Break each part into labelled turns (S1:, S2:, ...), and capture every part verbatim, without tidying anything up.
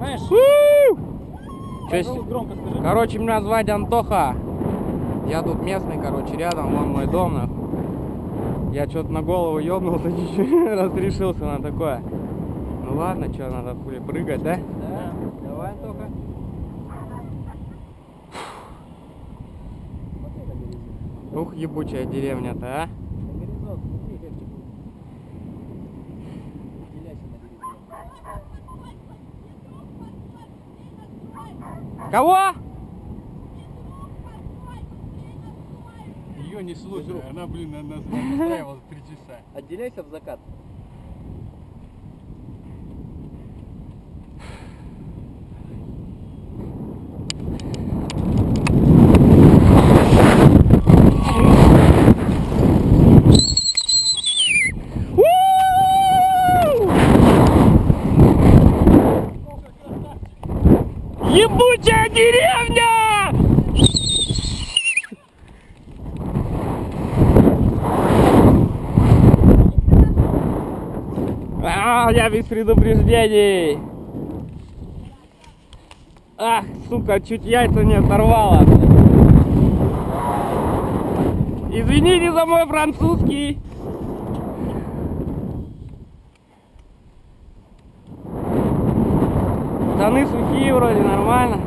S1: Знаешь?
S2: Чё, громко скажи. Короче, меня звать Антоха. Я тут местный, короче, рядом, вон мой дом. Нахуй. Я что-то на голову ёбнулся чуть-чуть, раз решился на такое. Ну ладно, что, надо хули прыгать, да?
S1: Да. Давай, Антоха.
S2: Ух, ебучая деревня-то, а? Кого?
S3: Ее не слушай, она, блин, на нас настраивалась три часа.
S1: Отделяйся в закат.
S2: Ебучая деревня! А, я без предупреждений. Ах, сука, чуть яйца не оторвало. Извините за мой французский. Штаны сухие вроде, нормально.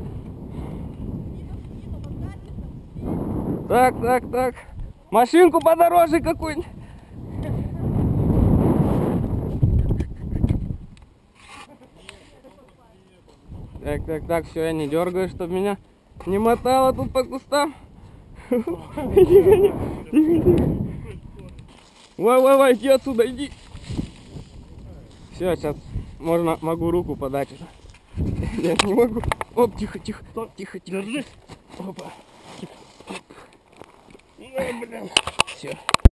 S2: Так, так, так. Машинку подороже какую-нибудь. Так, так, так, все, я не дергаю, чтобы меня не мотало тут по кустам. Ой, ой, ой, иди отсюда, иди. Все, сейчас можно, могу руку подать. Нет, не могу. Оп, тихо, тихо, тихо, тихо. Держи. Опа. Все.